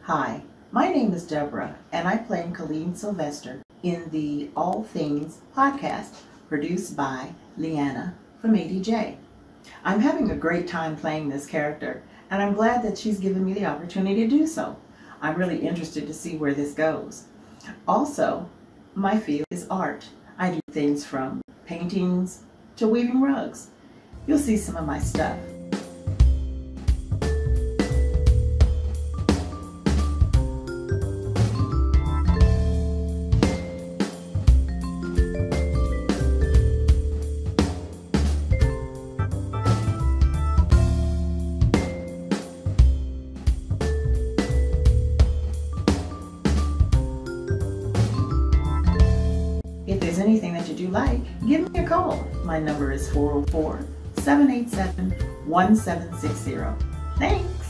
Hi, my name is Deborah, and I play Colleen Sylvester in the All Things podcast produced by Leanna from ADJ. I'm having a great time playing this character, and I'm glad that she's given me the opportunity to do so. I'm really interested to see where this goes. Also, my field is art. I do things from paintings to weaving rugs. You'll see some of my stuff. If there's anything that you do like, give me a call. My number is 404-787-1760. Thanks.